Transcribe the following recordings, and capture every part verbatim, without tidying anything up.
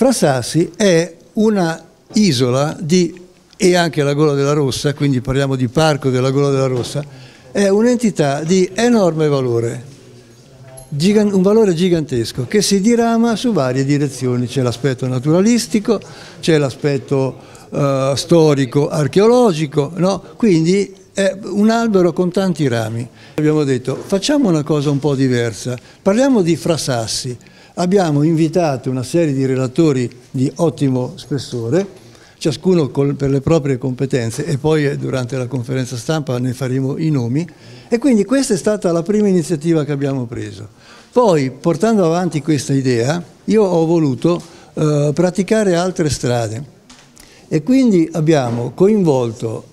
Frasassi è una isola di, e anche la Gola della Rossa, quindi parliamo di parco della Gola della Rossa, è un'entità di enorme valore, un valore gigantesco che si dirama su varie direzioni. C'è l'aspetto naturalistico, c'è l'aspetto uh, storico, archeologico, no? Quindi è un albero con tanti rami. Abbiamo detto facciamo una cosa un po' diversa, parliamo di Frasassi. Abbiamo invitato una serie di relatori di ottimo spessore, ciascuno per le proprie competenze, e poi durante la conferenza stampa ne faremo i nomi, e quindi questa è stata la prima iniziativa che abbiamo preso. Poi, portando avanti questa idea, io ho voluto eh, praticare altre strade e quindi abbiamo coinvolto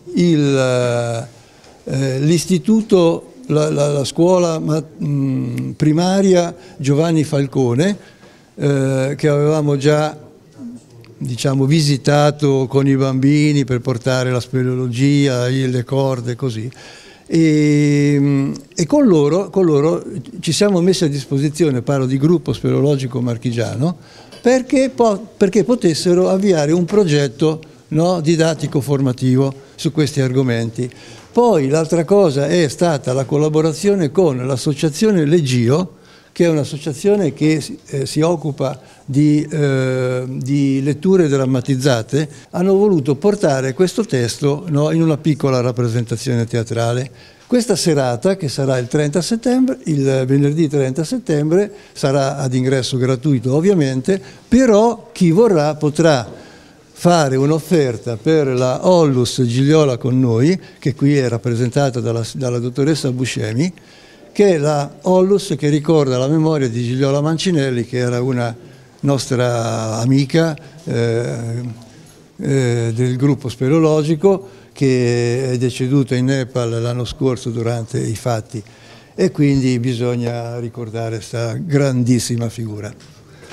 l'istituto, la, la, la scuola ma, mh, primaria Giovanni Falcone, eh, che avevamo già, diciamo, visitato con i bambini per portare la speleologia, le corde, così. E, e con, loro, con loro ci siamo messi a disposizione, parlo di gruppo speleologico marchigiano, perché, po perché potessero avviare un progetto, no, didattico formativo su questi argomenti. Poi l'altra cosa è stata la collaborazione con l'associazione Legio, che è un'associazione che eh, si occupa di, eh, di letture drammatizzate. Hanno voluto portare questo testo, no, in una piccola rappresentazione teatrale. Questa serata, che sarà il trenta settembre, il venerdì trenta settembre, sarà ad ingresso gratuito ovviamente, però chi vorrà potrà fare un'offerta per la Ollus Gigliola con noi, che qui è rappresentata dalla, dalla dottoressa Buscemi, che è la Ollus che ricorda la memoria di Gigliola Mancinelli, che era una nostra amica eh, eh, del gruppo speleologico, che è deceduta in Nepal l'anno scorso durante i fatti, e quindi bisogna ricordare questa grandissima figura.